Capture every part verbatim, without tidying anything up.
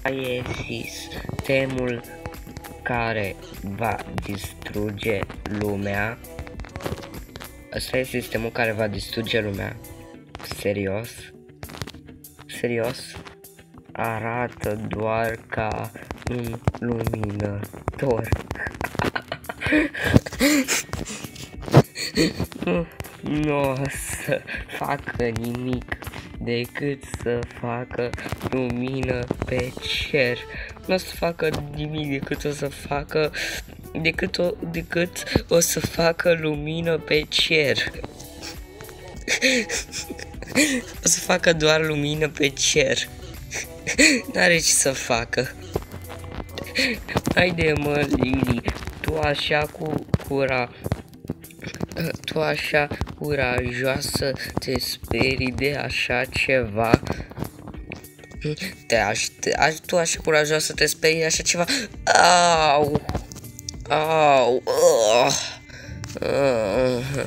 e sistemul care va distruge lumea. Asta e sistemul care va distruge lumea. Serios? Serios? Arată doar ca un luminător. Nu, nu o să facă nimic decât să facă lumină pe cer. Nu o să facă nimic decât o să facă decât o, decât o să facă lumină pe cer. O să facă doar lumină pe cer. N-are ce să facă. Haide mă, Lili, tu așa cu cura Tu așa curajoasă te sperii de așa ceva? Te aș, te, aș, tu așa curajoasă te sperii de așa ceva? Au! Au! Uh, uh,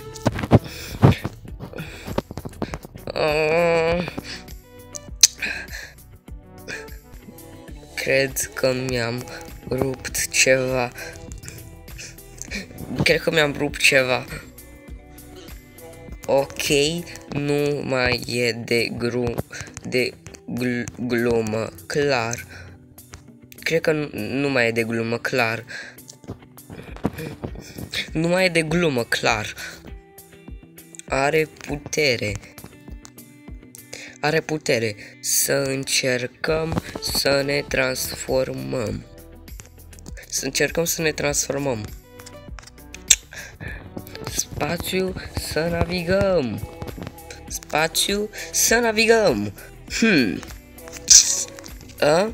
uh, cred că mi-am rupt ceva. Cred că mi-am rupt ceva. Ok, nu mai e de gru de gl glumă, clar. Cred că nu, nu mai e de glumă, clar. Nu mai e de glumă, clar. Are putere. Are putere. Să încercăm să ne transformăm. Să încercăm să ne transformăm. Spațiu, să navigăm. Spațiu, să navigăm. Hmm. A?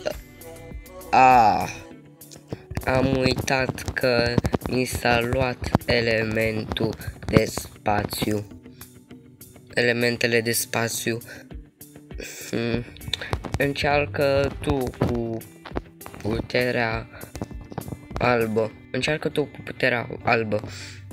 A. Am uitat că mi s-a luat elementul de spațiu. Elementele de spațiu. Hmm. Încearcă tu cu puterea albă. Încearcă tu cu puterea albă.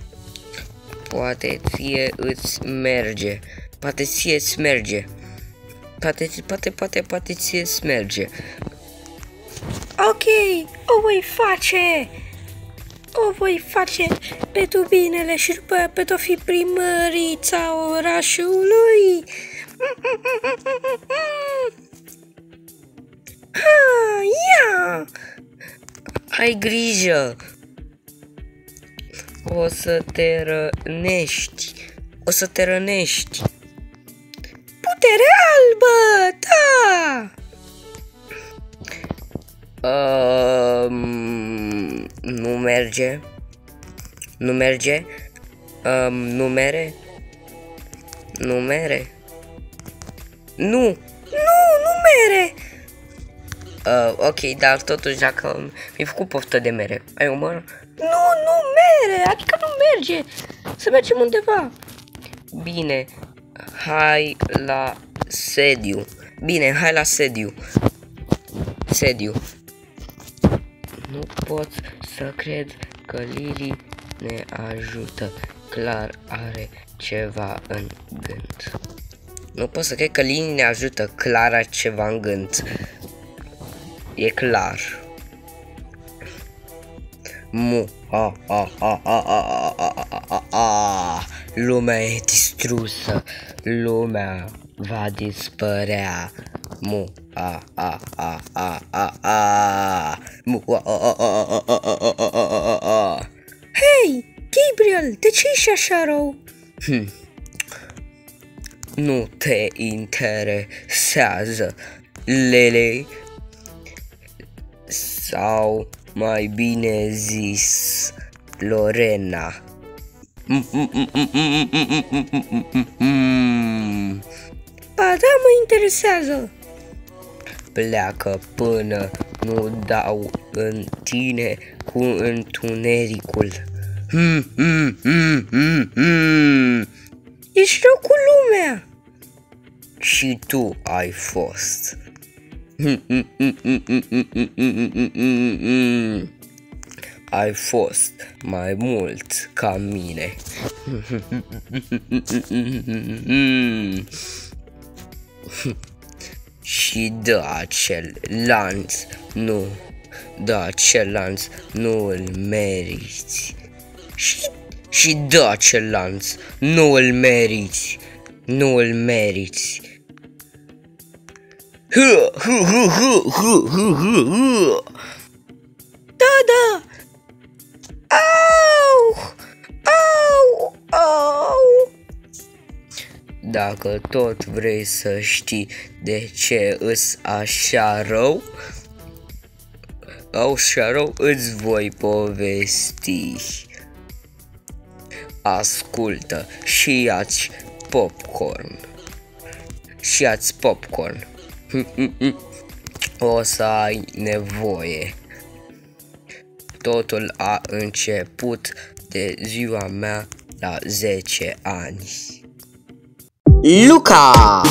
Poate ție îți merge. Poate ție îți merge. Poate, poate, poate, poate ție îți merge. Ok, o voi face. O voi face pentru binele și după aia pentru a fi primărița orașului. Ha, ia! Ai grijă! O să te rănești. O să te rănești. Putere albă, da! Um, nu merge. Nu merge. Um, numere. Numere. Nu. Nu, nu mere. Uh, ok, dar totuși dacă mi-ai făcut poftă de mere, ai umăr? Nu, nu mere, adică nu merge. Să mergem undeva. Bine, hai la sediu. Bine, hai la sediu. Sediu. Nu pot să cred că Lili ne ajută. Clar are ceva în gând. Nu pot să cred că Lili ne ajută. Clar are ceva în gând. E clar. Mu. A, a, a, a, a, a, a, a, a. Lumea e distrusă. Lumea va dispărea. Mu. A, a, a, a, a, a. Mu. A, a, a, a, a, a, a, a, a, a. Hei, Gabriel, de ce ești așa rău? Hm. Nu te interesează, Lele? Sau mai bine zis, Lorena. Ba da, mă interesează. Pleacă până nu dau în tine cu întunericul. Ești rău cu lumea. Și tu ai fost. Ai fost mai mult ca mine. și dă acel lanț, nu, dă acel lanț, nu îl meriți. Și, și dă acel lanț, nu îl meriți, nu îl meriți. Da, da! Au! Au! Au! Dacă tot vrei să știi de ce îs așa rău, așa rău îți voi povesti. Ascultă și ia-ți popcorn. Și ia-ți popcorn. O să ai nevoie. Totul a început de ziua mea la zece ani. Luca,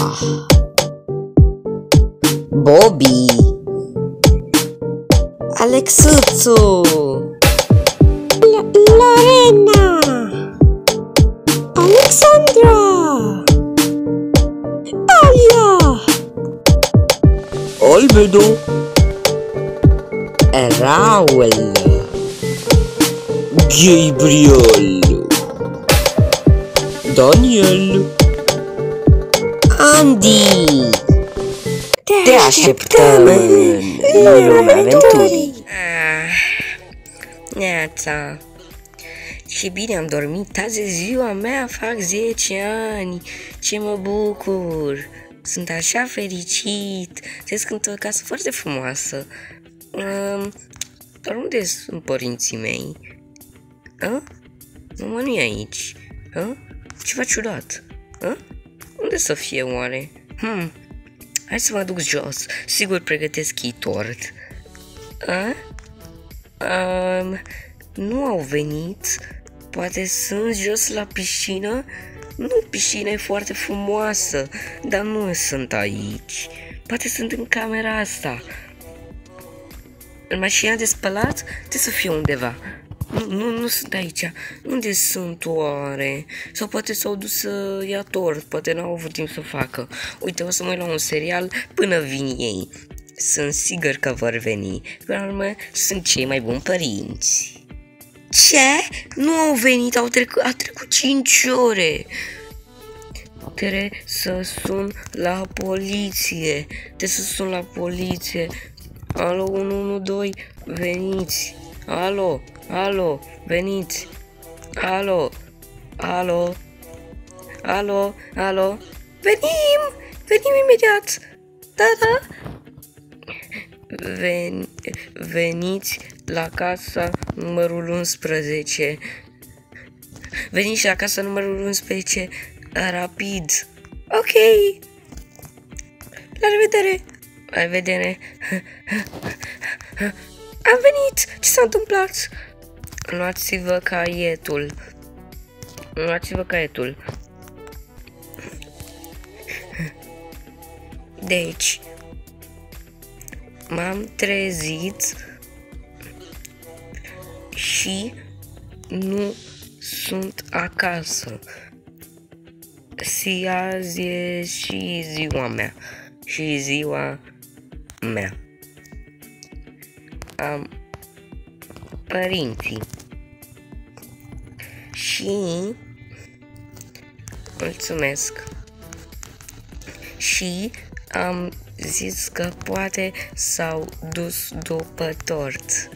Bobby, Alexuțu, Lorena, Alexandra, Alia, Albedo, Raul, Gabriel, Daniel, Andy. Te așteptăm în lumea aventurii. Ah, neața. Ce bine am dormit, azi e ziua mea, fac zece ani. Ce mă bucur. Sunt așa fericit. Vezi că într-o casă foarte frumoasă. Um, dar unde sunt părinții mei? A? Mama nu e aici. A? Ceva ciudat. A? Unde să fie oare? Hmm. Hai să mă duc jos. Sigur pregătesc ei tort. A? Um, nu au venit. Poate sunt jos la piscină? Nu, piscina e foarte frumoasă, dar nu sunt aici. Poate sunt în camera asta. În mașina de spălat trebuie să fie undeva. Nu, nu, nu sunt aici. Unde sunt oare? Sau poate s-au dus să ia tort. Poate n-au avut timp să facă. Uite, o să mă uit la un serial până vin ei. Sunt sigur că vor veni. Până la urmă, sunt cei mai buni părinți. Ce? Nu au venit, au trecut, a trecut cinci ore. Trebuie să sun la poliție. Trebuie să sun la poliție. Alo, unu unu doi, veniți. Alo, alo, veniți. Alo, alo, alo, alo. Venim, venim imediat. Da, da. Ven, veniți la casa numărul unsprezece. Veniți la casa numărul unsprezece rapid. Ok. La revedere. La revedere. Am venit. Ce s-a întâmplat? Luați-vă caietul. Luați-vă caietul. Deci m-am trezit și nu sunt acasă. Și azi e și ziua mea. Și ziua mea. Am părinții. Și mulțumesc. Și am zis că poate s-au dus după tort.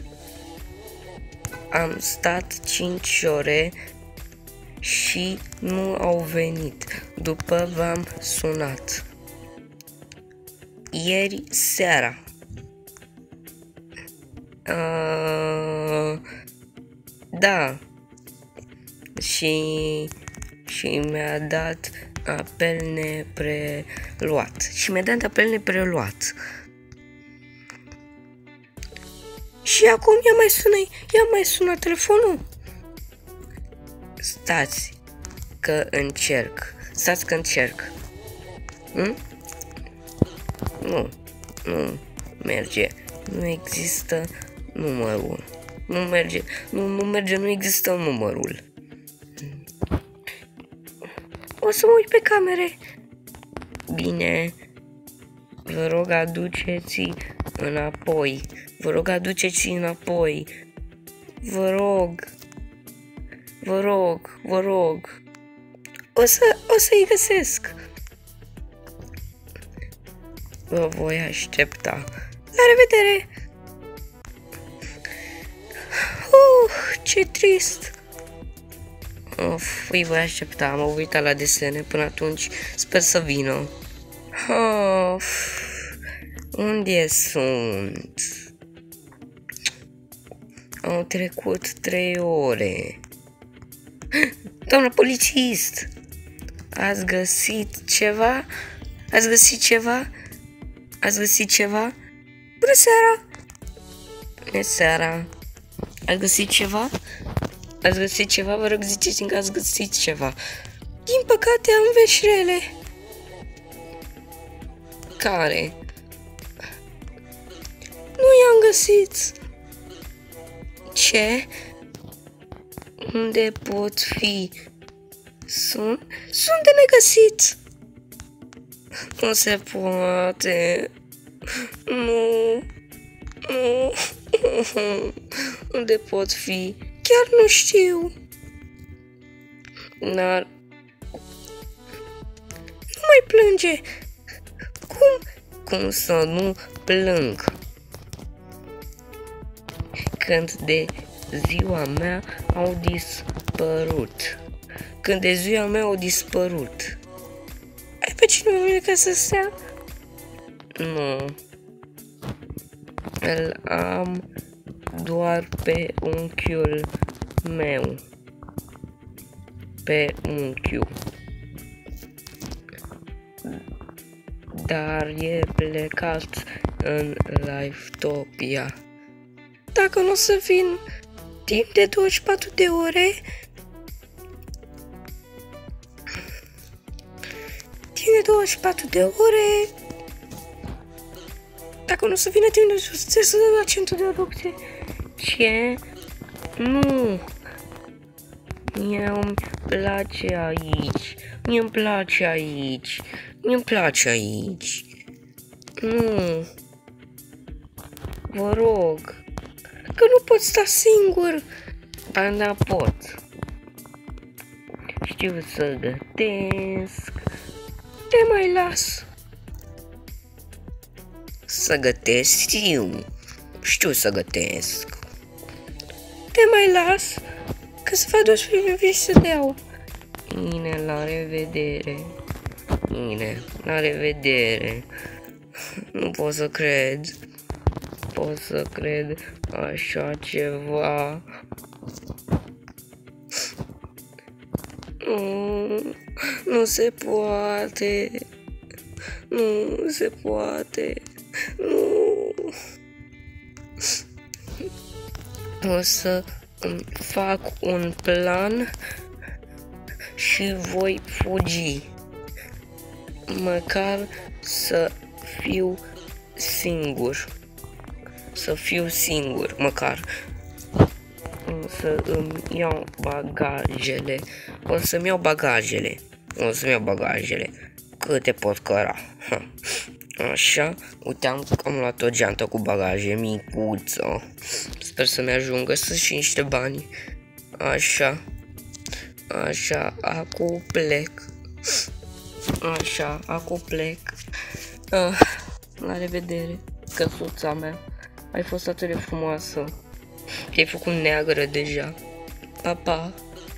Am stat cinci ore și nu au venit. După v-am sunat. Ieri seara. Uh, da. Și, și mi-a dat apel nepreluat. Și mi-a dat apel nepreluat. Și acum ia mai sună, ia mai sună telefonul. Stați că încerc. Stați că încerc. Hm? Nu, nu merge. Nu există numărul. Nu merge, nu, nu merge, nu există numărul. O să mă uit pe camere. Bine, Vă rog, aduceți înapoi. Vă rog, aduceți înapoi. Vă rog. Vă rog, vă rog. O să, o să-i găsesc. Vă voi aștepta. La revedere! Uh, ce trist! Of, îi voi aștepta, am uitat la desene până atunci, sper să vină. Of, unde sunt? Au trecut trei ore. Doamna polițist, ați găsit ceva? Ați găsit ceva? Ați găsit ceva? Bună seara! Bună seara! Ați găsit ceva? Ați găsit ceva? Vă rog, ziceți-mi că ați găsit ceva. Din păcate am vești rele. Care? Nu i-am găsit. Ce? Unde pot fi? Sunt? Sunt de negăsit. Nu se poate. Nu. Nu. Unde pot fi? Chiar nu știu. N-ar... Nu mai plânge. Cum? Cum să nu plâng? Când de ziua mea au dispărut. Când de ziua mea au dispărut. Ai pe cineva ca să stea? Nu. Îl am doar pe unchiul meu. Pe unchiul. Dar e plecat în Livetopia. Dacă nu o să vin timp de douăzeci și patru de ore, timp de douăzeci și patru de ore, dacă nu o să vină timp de trebuie să dau la centru de adopție. Ce? Nu! Mie îmi place aici. Mie îmi place aici. Mie îmi place aici. Nu. Vă rog. Că nu pot sta singur. Dar da pot. Știu să gătesc. Te mai las. Să gătesc știu. Știu să gătesc. Te mai las. Că să fac doisprezece vieți să te iau. Bine, la revedere. Bine, la revedere. Nu pot să cred. Pot să cred așa ceva. Nu, nu se poate. Nu se poate. Nu. O să îmi fac un plan și voi fugi. Măcar să fiu singur. Să fiu singur, măcar. O să îmi iau bagajele. O să-mi iau bagajele. O să-mi iau bagajele. Câte pot căra. Ha. Așa, uite, am, am luat o geantă cu bagaje micuță. Sper să-mi ajungă să și niște bani. Așa. Așa, acum plec. Așa, acum plec. Ah, la revedere, căsuța mea. Ai fost atât de frumoasă. Te-ai făcut neagră deja. Pa, pa.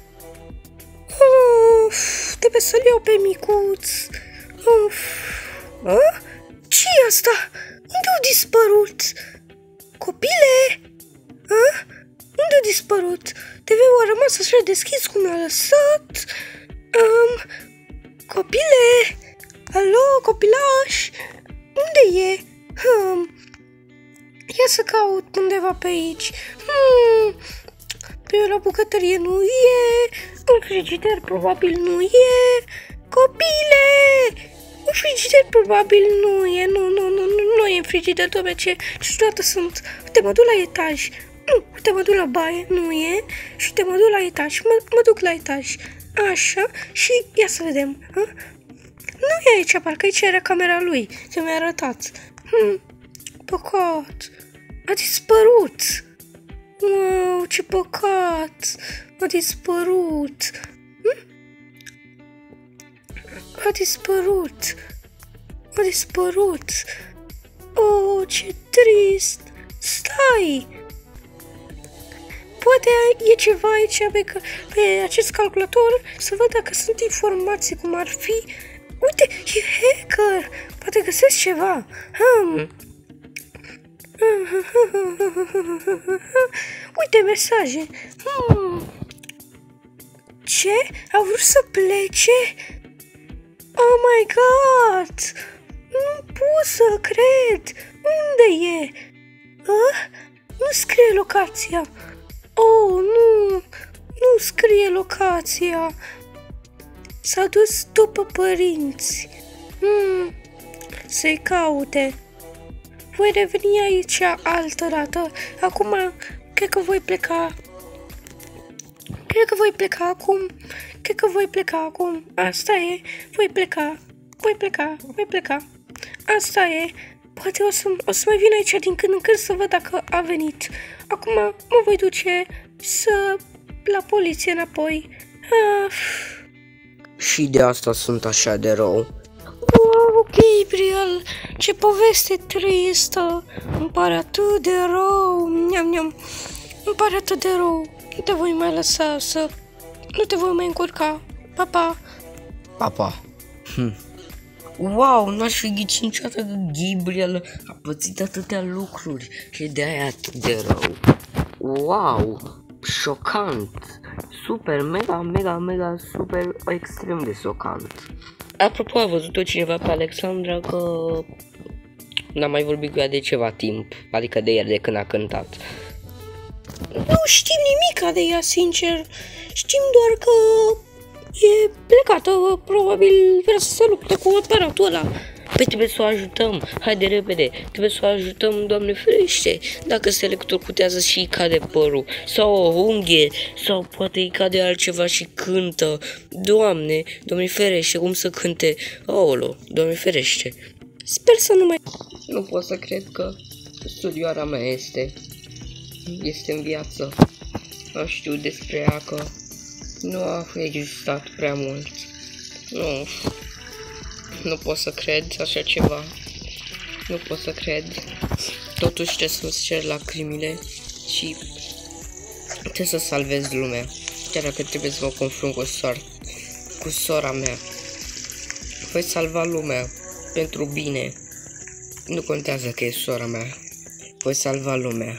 Uf, trebuie să-l iau pe micuț. Uf. A? Ce-i asta? Unde au dispărut? Copile? A? Unde au dispărut? T V-ul a rămas așa deschis cum l-a lăsat. Um, copile? Alo, copilaș? Unde e? Um, ia să caut undeva pe aici. Hmm, pe la bucătărie nu e. În frigider probabil nu e. Copile! Un frigider probabil nu e. Nu, nu, nu, nu, nu e în frigider, doamne, ce ciudată sunt. Uite, mă duc la etaj. Nu, uite, mă duc la baie, nu e. Și uite, mă duc la etaj. Mă, mă duc la etaj. Așa, și ia să vedem. Ha? Nu e aici, parcă aici era camera lui. Ce mi-a arătat. Hmm, păcat. A dispărut. Wow, ce păcat. A dispărut. Hmm? A dispărut. A dispărut. Oh, ce trist. Stai. Poate e ceva aici pe, pe acest calculator, să văd dacă sunt informații cum ar fi. Uite, e hacker! Poate găsesc ceva. Hmm. Uite mesaje. Hmm. Ce? A vrut să plece? Oh my god! Nu pot să cred! Unde e? Ah? Nu scrie locația. Oh, nu! Nu scrie locația. S-a dus după părinți. Hmm. Să-i caute. Voi reveni aici altă dată. Acum, cred că voi pleca. Cred că voi pleca acum. Cred că voi pleca acum. Asta e. Voi pleca. Voi pleca. Voi pleca. Asta e. Poate o să, o să mai vin aici din când în când să văd dacă a venit. Acum mă voi duce să la poliție înapoi. Ah. Și de asta sunt așa de rău. Wow, Gabriel, ce poveste tristă. Îmi pare atât de rău. Niam, niam. Îmi pare atât de rău. Nu te voi mai lăsa să... Nu te voi mai încurca. Pa, pa. Papa. Hm. Wow, n-aș fi ghicit niciodată că Gabriel a pățit atâtea lucruri și de aia atât de rău. Wow, șocant. Super, mega, mega, mega, super, extrem de șocant. Apropo, a văzut-o cineva pe Alexandra că n-am mai vorbit cu ea de ceva timp, adică de ieri de când a cântat. Nu știm nimica de ea, sincer. Știm doar că e plecată, probabil vrea să se lupte cu aparatul ăla. Păi trebuie să o ajutăm, haide repede, trebuie să o ajutăm, Doamne ferește. Dacă se electrocutează și îi cade părul, sau o unghie, sau poate îi cade altceva și cântă. Doamne, Doamne ferește, cum să cânte? Aolo, Doamne ferește. Sper să nu mai... Nu pot să cred că studioara mea este, este în viață. Nu știu despre ea că nu a existat prea mult. Nu, nu pot să cred așa ceva. Nu pot să cred. Totuși trebuie să-mi cer lacrimile și trebuie să salvez lumea. Chiar dacă trebuie să mă confrunt cu sora, cu sora mea. Voi salva lumea pentru bine. Nu contează că e sora mea. Voi salva lumea.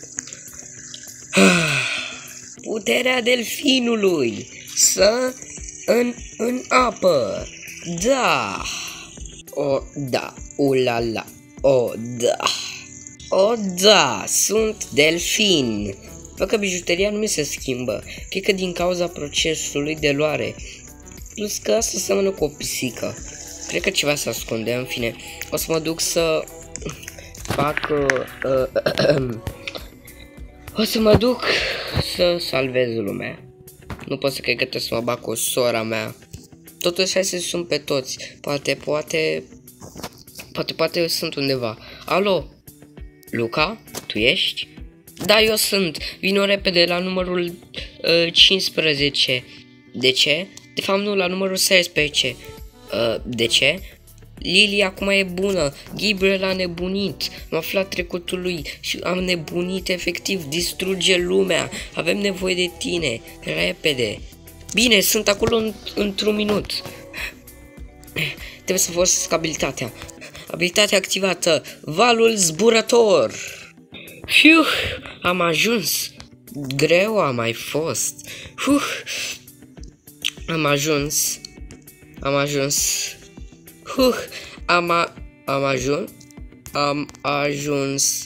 Puterea delfinului. Să în, în apă. Da. O, da. Ulala. O, da. O, da. Sunt delfin. Văd că bijuteria nu mi se schimbă. Cred că din cauza procesului de luare. Plus că asta seamănă cu o pisică. Cred că ceva se ascunde, în fine. O să mă duc să fac... Uh, uh, o să mă duc să salvez lumea. Nu pot să cred că trebuie să mă bag cu sora mea. Totuși hai să sun pe toți. Poate, poate... Poate, poate sunt undeva. Alo? Luca? Tu ești? Da, eu sunt. Vino repede la numărul uh, cincisprezece. De ce? De fapt nu, la numărul șaisprezece. Uh, de ce? Lily acum e bună. Gabriel a nebunit. Am aflat trecutul lui și am nebunit efectiv. Distruge lumea. Avem nevoie de tine. Repede. Bine, sunt acolo în, într-un minut. Trebuie să folosesc abilitatea. Abilitatea activată. Valul zburător. Fiu, am ajuns. Greu a mai fost. Uf, am ajuns. Am ajuns. Uf, am, a, am ajuns. Am ajuns.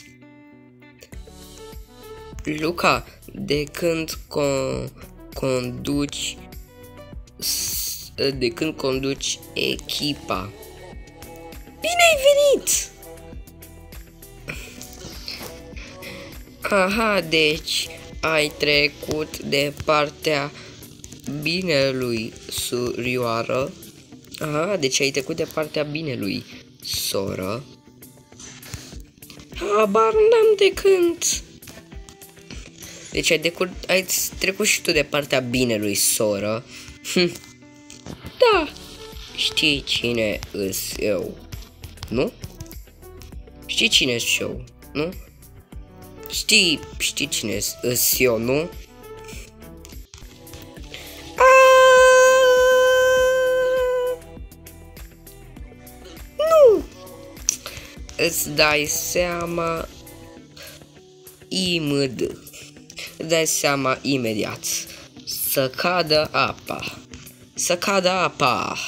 Luca, de când con, conduci de când conduci echipa? Bine ai venit! Aha, deci ai trecut de partea binelui, surioară. Aha, deci ai trecut de partea binelui, soră. Habar n-am de când. Deci ai, decur... ai trecut și tu de partea binelui, soră. Hm. Da. Știi cine îs eu, nu? Știi cine îs eu, nu? Știi, știi cine îs eu, nu? Nu. Îți dai seama imediat. Îți dai seama imediat. Să cadă apa. Să cadă apa.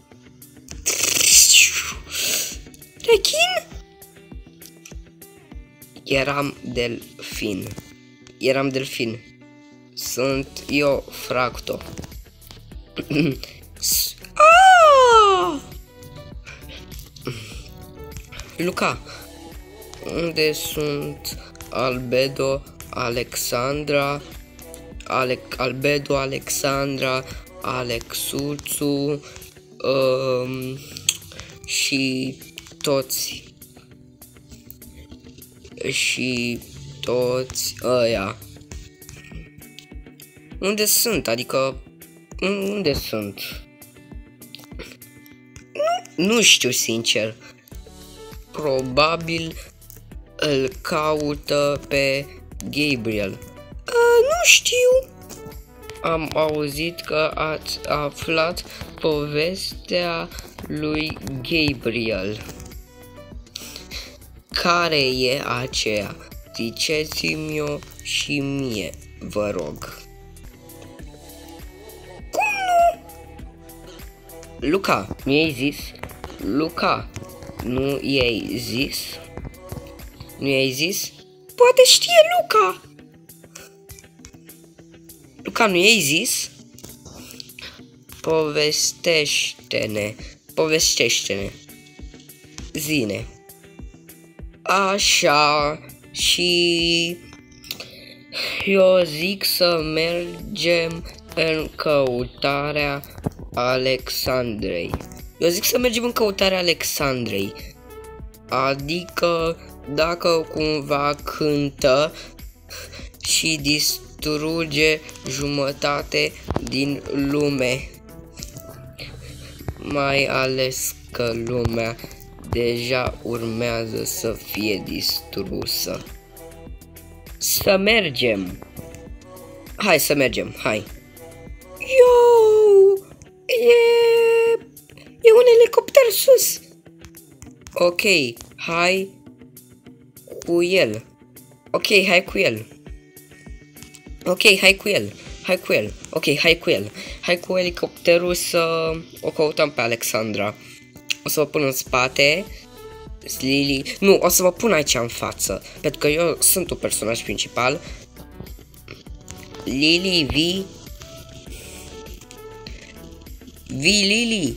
Rechin? Eram delfin. Eram delfin. Sunt eu Fracto. Ah! Luca, unde sunt Albedo, Alexandra, Alec, Albedo, Alexandra, Alexuțu um, și toți și toți ăia? Unde sunt? Adică unde sunt? Nu, nu știu sincer. Probabil îl caută pe Gabriel. A, nu știu. Am auzit că ați aflat povestea lui Gabriel. Care e aceea? Ziceți-mi-o și mie, vă rog. Cum nu? Luca, nu i-ai zis? Luca, nu i-ai zis? Nu i-ai zis? Poate știe Luca. Luca, nu i-ai zis? Povestește-ne, povestește-ne, zine. Așa, și eu zic să mergem în căutarea Alexandrei. Eu zic să mergem în căutarea Alexandrei. Adică dacă cumva cântă și distruge jumătate din lume. Mai ales că lumea deja urmează să fie distrusă. Să mergem. Hai să mergem, hai. Yo, e, e un elicopter sus. Ok, hai cu el. Ok, hai cu el. Ok, hai cu el. Hai cu el. Ok, hai cu el. Hai cu elicopterul să o căutăm pe Alexandra. O să vă pun în spate. Lily. Nu, o să vă pun aici în față. Pentru că eu sunt un personaj principal. Lily, vii. Vii, Lily.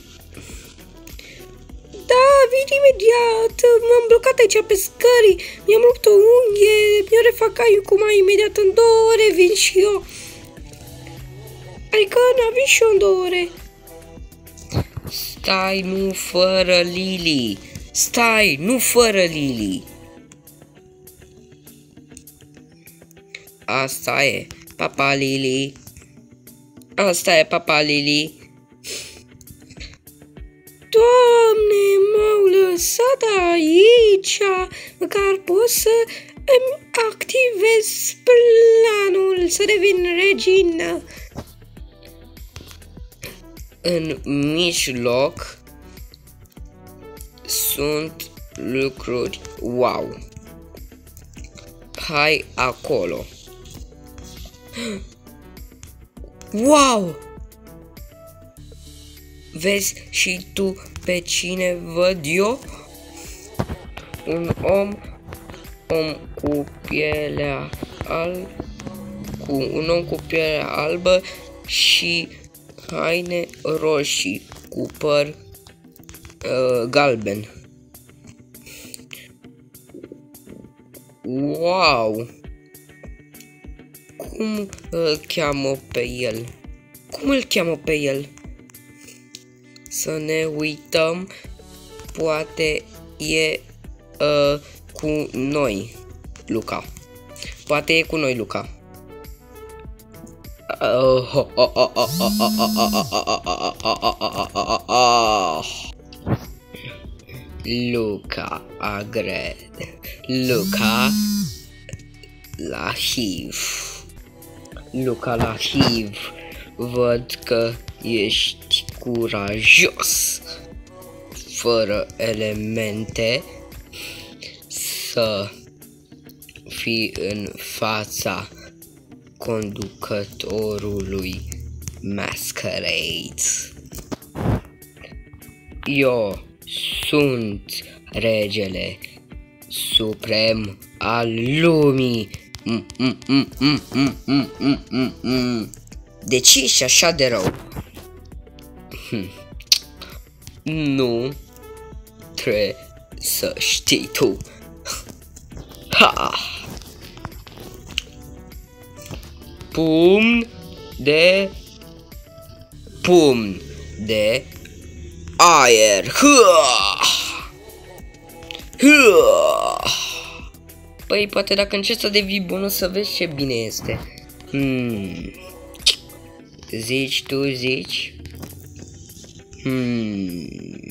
Da, vin imediat. M-am blocat aici pe scări. Mi-am rupt o unghie. Mi-o refac cum mai imediat în două ore vin și eu. Adică n-am vin și eu în două ore. Stai, nu fără Lily. Stai, nu fără Lily. Asta e, papa Lily. Asta e, papa Lily. Doamne, m-au lăsat aici. Măcar pot să îmi activez planul să devin regină. În mijloc sunt lucruri wow. Hai acolo. Wow! Vezi și tu pe cine văd eu? Un om, om cu pielea albă, cu un om cu pielea albă și haine roșii cu păr uh, galben. Wow! Cum îl cheamă pe el? Cum îl cheamă pe el? să ne uităm. Poate e uh, cu noi, Luca. Poate e cu noi, Luca. Luca agred. Luca la H I V. Luca la H I V. Văd că ești curajos. Fără elemente să fii în fața conducătorului Masquerade. Eu sunt regele suprem al lumii. Mm, mm, mm, mm, mm, mm, mm, mm, mm. De ce ești așa de rău? Hm. Nu trebuie să știi tu. Ha! Pumn de pumn de aer. Ha! Ha! Păi poate dacă încerci să devii bun o să vezi ce bine este. Hmm. Zici tu, zici? Hmm.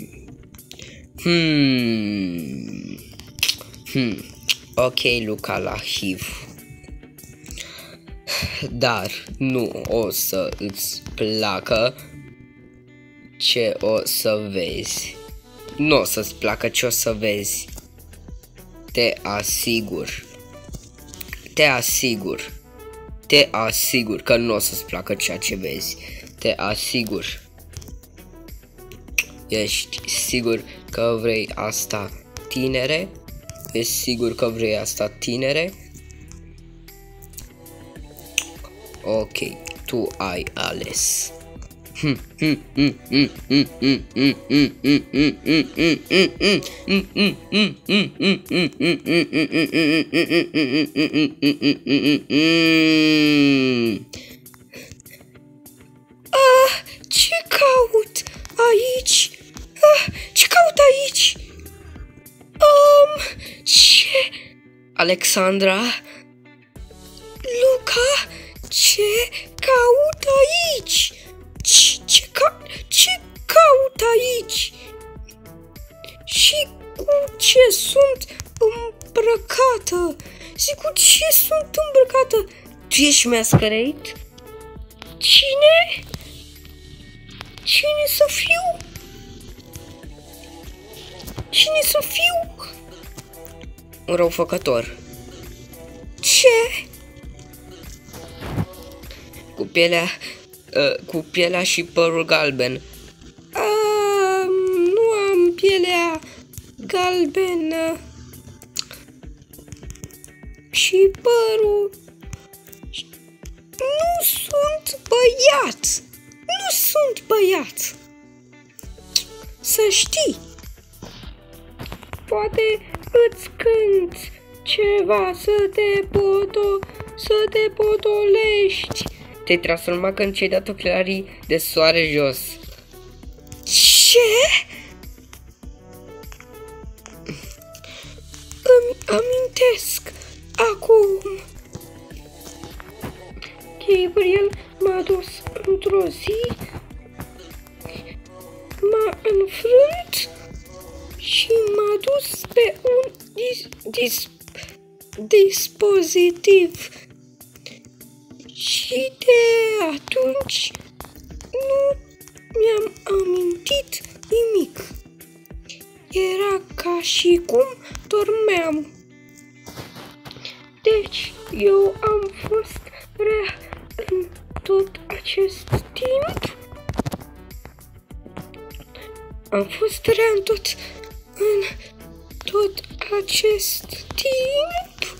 Hmm. Hmm. Ok, Luca la H I V. Dar nu o să îți placă ce o să vezi. Nu o să-ți placă ce o să vezi. Te asigur. Te asigur. Te asigur că nu o să-ți placă ceea ce vezi. Te asigur. Ești sigur că vrei asta, tinere? Ești sigur că vrei asta, tinere? Ok, tu ai ales. Ah, ce caut aici? Ah, ce caut aici? Um, ce? Alexandra? Luca, ce caut aici? Ce, ce, ca, ce caut aici? Și cu ce sunt îmbrăcată? Și cu ce sunt îmbrăcată? Tu ești Masquerade? Cine? Cine să fiu? Cine să fiu? Un răufăcător. Ce? Cu pielea, uh, cu pielea și părul galben. Um, nu am pielea galbenă și părul. Nu sunt băiat. Nu sunt băiat. Să știi. Poate îți cânt ceva să te poto, să te potolești. Te-ai transformat când ți-ai dat ochelarii de soare jos. Ce? Îmi amintesc acum. Gabriel m-a dus într-o zi, m-a înfrânt și m-a dus pe un dis dis dispozitiv. Și de atunci nu mi-am amintit nimic. Era ca și cum dormeam. Deci eu am fost rea în tot acest timp. Am fost rea în tot, în tot acest timp.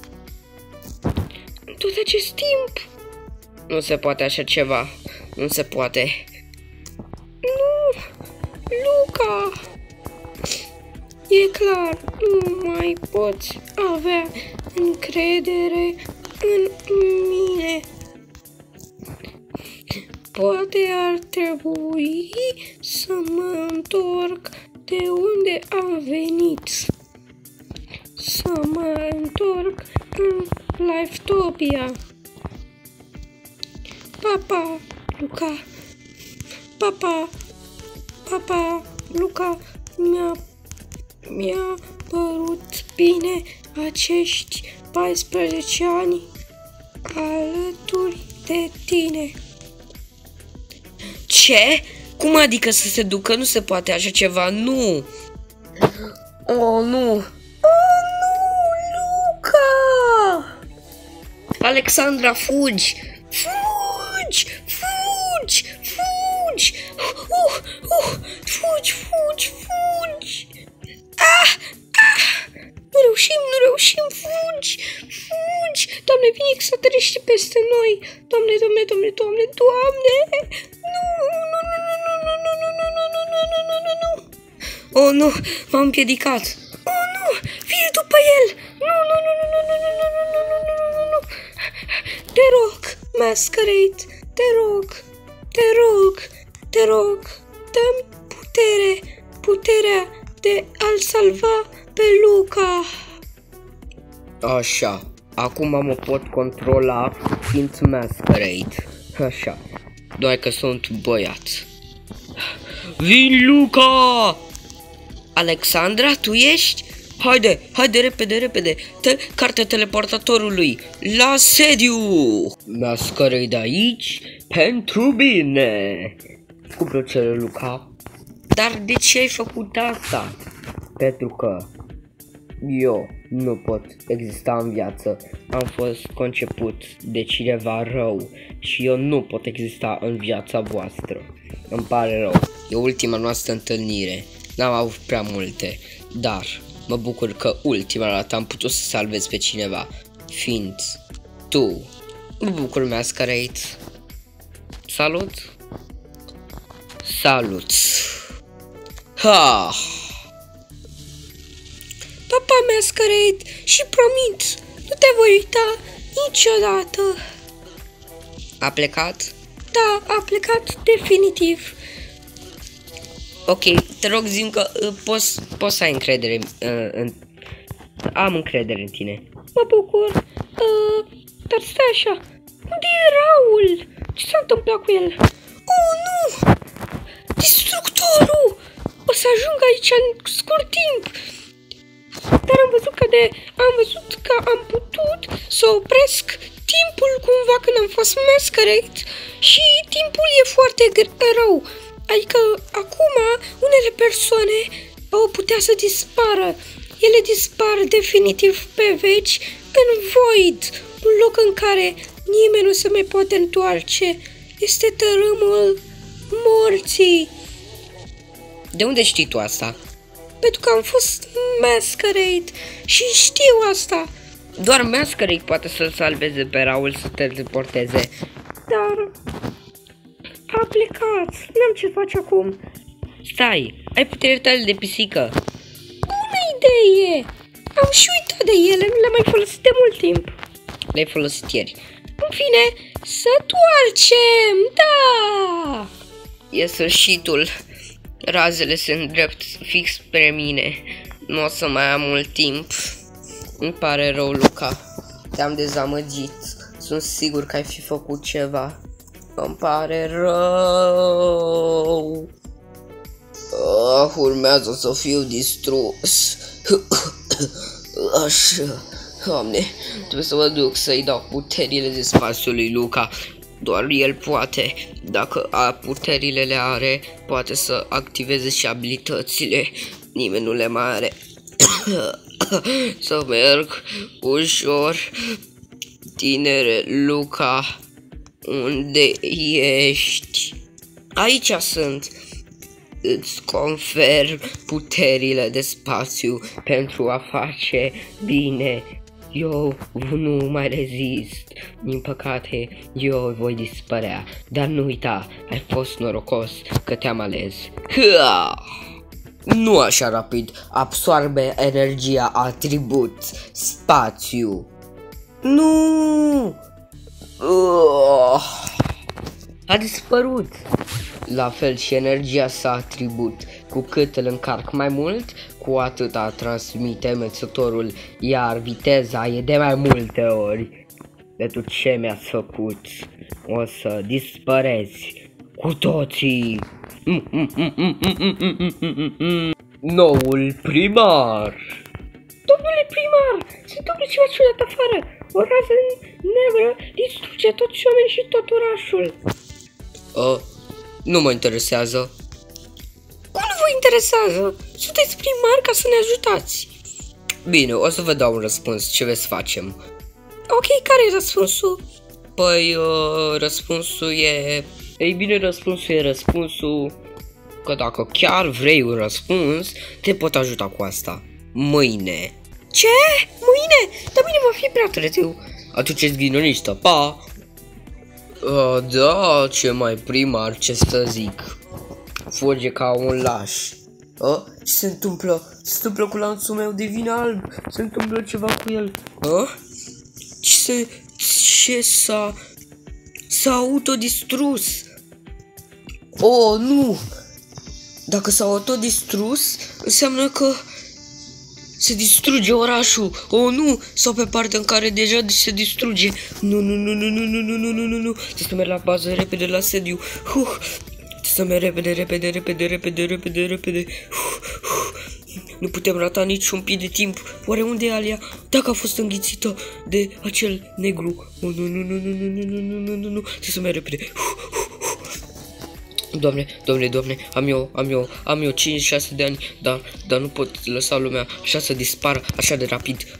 În tot acest timp. Nu se poate așa ceva. Nu se poate. Nu, Luca. E clar, nu mai poți avea încredere în mine. poate ar trebui să mă întorc de unde am venit. Să mă întorc în Livetopia. Papa, Luca. Papa, papa, Luca, mi-a mi-a părut bine acești paisprezece ani alături de tine. Ce? Cum adică să se ducă? Nu se poate așa ceva, nu! Oh, nu! Oh, nu, Luca! Alexandra, fugi! Fugi! Fugi! Fugi! Uh, uh, fugi, fugi, fugi! Ah! Ah! Nu reușim, nu reușim, fugi! Fugi! Doamne, vine extraterestri peste noi! Doamne, doamne, doamne, doamne, doamne! Nu, nu, nu, nu, nu, nu, nu, nu, nu, nu, nu, nu, nu, nu, nu! Oh, nu! M-am împiedicat! Oh, nu! Vine după el! Nu, nu, nu, nu, nu, nu, nu, nu, nu, nu, nu, nu, nu, nu! Te rog, Masquerade, te rog, te rog, te rog, dă-mi putere, puterea de a-l salva pe Luca. Așa, acum mă pot controla fiind Masquerade. Așa, doar că sunt băiat. Vin, Luca! Alexandra, tu ești? Haide, haide, repede, repede, Te cartea teleportatorului, la sediu! Masquerade aici, pentru bine! Cu plăcere, Luca. Dar de ce ai făcut asta? Pentru că eu nu pot exista în viață. Am fost conceput de cineva rău și eu nu pot exista în viața voastră. Îmi pare rău, e ultima noastră întâlnire. N-am avut prea multe, dar mă bucur că ultima dată am putut să salvez pe cineva, fiind tu. Mă bucur, Masquerade. Salut! Salut! Ha! Papa, Masquerade, și promit, nu te voi uita niciodată. A plecat? Da, a plecat definitiv. Ok, te rog, zi-mi că uh, poți, poți să ai încredere uh, în... Am încredere în tine. Mă bucur, uh, dar stai așa, unde e Raul? Ce s-a întâmplat cu el? Oh, nu! Destructorul! O să ajung aici în scurt timp. Dar am văzut că de... am văzut că am putut să opresc timpul cumva când am fost Masquerade și timpul e foarte rău. Adică acum unele persoane au putea să dispară. Ele dispar definitiv pe veci în Void, un loc în care nimeni nu se mai poate întoarce. Este tărâmul morții. De unde știi tu asta? Pentru că am fost Masquerade și știu asta. Doar Masquerade poate să-l salveze pe Raul să te teleporteze. Dar a plecat, n-am ce face acum. Stai, ai puterile tale de pisică. Bună idee! Am și uitat de ele, nu le-am mai folosit de mult timp. Le-ai folosit ieri. În fine, să toarcem, da! E sfârșitul. Razele se îndrept fix spre mine. Nu o să mai am mult timp. Îmi pare rău, Luca. Te-am dezamăgit. Sunt sigur că ai fi făcut ceva. Îmi pare rău. Ah, urmează să fiu distrus. Așa. Doamne, trebuie să mă duc să-i dau puterile de spațiului Luca. Doar el poate. Dacă a puterile le are, poate să activeze și abilitățile. Nimeni nu le mai are. Să merg ușor. Tinere Luca, unde ești? Aici sunt. Îți confer puterile de spațiu pentru a face bine. Eu nu mai rezist. Din păcate, eu voi dispărea. Dar nu uita, ai fost norocos că te-am ales. Hâa! Nu așa rapid, absorbe energia atribut spațiu. Nu! Uh! A dispărut. La fel și energia sa atribut. Cu cât îl încarc mai mult, cu atât transmite mețătorul, iar viteza e de mai multe ori. De tot ce mi-ați făcut, o să dispăreți cu toții. Noul primar. Domnule primar, se întâmplă ceva ciudat afară. O rază neagră distruge toți oamenii și tot orașul. Uh, nu mă interesează. Cum nu vă interesează? Sunteți primar ca să ne ajutați. Bine, o să vă dau un răspuns. Ce veți facem? Ok, care e răspunsul? Păi, uh, răspunsul e... Ei bine, răspunsul e răspunsul... Că dacă chiar vrei un răspuns, te pot ajuta cu asta. Mâine. Ce? Mâine? Dar mâine va fi prea târziu. Atunci ești ghinonistă, pa! Uh, da, ce mai primar, ce să zic. Fuge ca un laș. Uh, ce se întâmplă? Ce se întâmplă cu lanțul meu? Devine alb. Se întâmplă ceva cu el. Uh? Ce se... Ce s-a... S-a autodistrus. Oh, nu! Dacă s-a autodistrus, înseamnă că se distruge orașul. Oh, nu! Sau pe partea în care deja se distruge. Nu, nu, nu, nu, nu, nu, nu, nu, nu, nu, nu. Trebuie să merg la bază repede la sediu. Uh, trebuie să merg repede, repede, repede, repede, repede, repede. Uh, uh. Nu putem rata niciun pic de timp. Oare unde e Alia? Dacă a fost înghițită de acel negru. Oh, nu, nu, nu, nu, nu, nu, nu, nu, nu, nu. Trebuie să merg repede. Uh, uh. Doamne, doamne, doamne, am eu, am eu, am eu cincizeci și șase de ani, dar, dar nu pot lăsa lumea așa să dispară așa de rapid.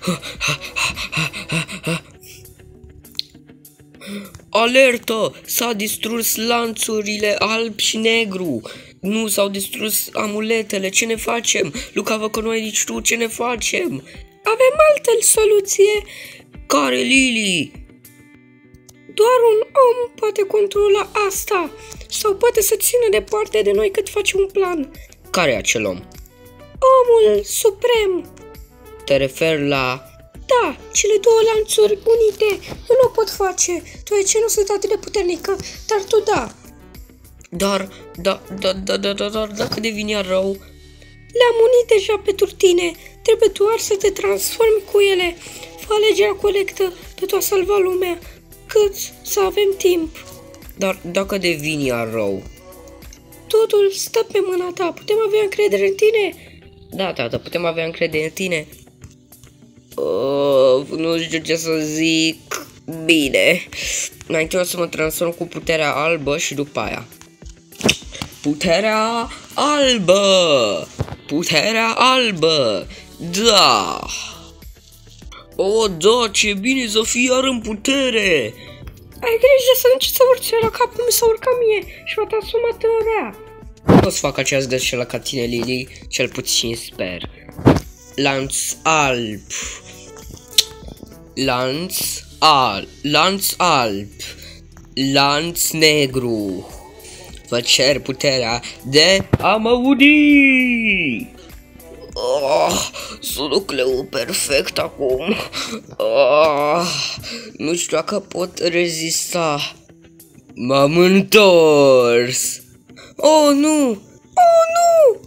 Alertă! S-a distrus lanțurile alb și negru. Nu s-au distrus amuletele. Ce ne facem? Luca, vă că noi nici tu, ce ne facem? Avem altă soluție. Care, Lili? Doar un om poate controla asta. Sau poate să țină departe de noi cât face un plan. Care e acel om? Omul suprem. Te referi la... Da, cele două lanțuri unite. Eu nu o pot face, deoarece nu sunt atât de puternică, dar tu da. Dar, da, da, da, da, da, da, dacă devine rău... Le-am unit deja pe turtine. Trebuie doar să te transformi cu ele. Fă alegerea corectă pentru a salva lumea, cât să avem timp. Dar dacă devine iar rău? Totul stă pe mâna ta. Putem avea încredere în tine? Da, tată, putem avea încredere în tine. Uh, nu știu ce să zic. Bine. Mai întâi o să mă transform cu puterea albă și după aia. Puterea albă! Puterea albă! Da! Oh, da, ce bine să fii iar în putere! Ai grijă să începi să urci la capul meu, să urca mie și va transforma în rea. Nu o să fac aceeași greșeală ca tine, Lili, cel puțin sper. Lanț alb. Lanț alb. Lanț alb. Lanț negru. Vă cer puterea de a mă udi. Oh, sunt nucleul perfect acum. Oh, nu știu dacă pot rezista. M-am întors. Oh, nu! Oh, nu!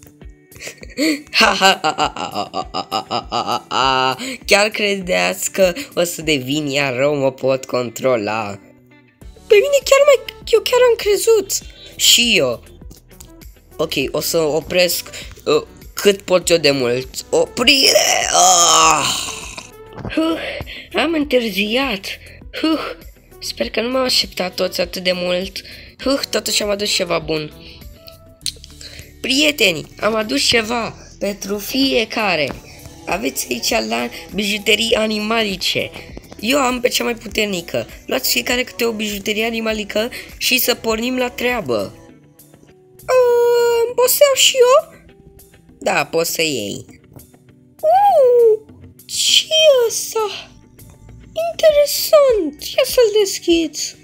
Chiar credeați că o să devin iar rău, mă pot controla? Pe mine chiar mai... eu chiar am crezut. Și eu. Ok, o să opresc uh, cât pot eu de mult. Oprire! Ah! Huh, am întârziat. Huh, sper că nu m-au așteptat toți atât de mult. Huh, totuși am adus ceva bun. Prieteni, am adus ceva pentru fiecare. Aveți aici la bijuterii animalice. Eu am pe cea mai puternică. Luați fiecare câte o bijuterie animalică și să pornim la treabă. Uh, pot să iau și eu? Da, poți să iei. Uh, ce e ăsta? Interesant, ia să-l deschid.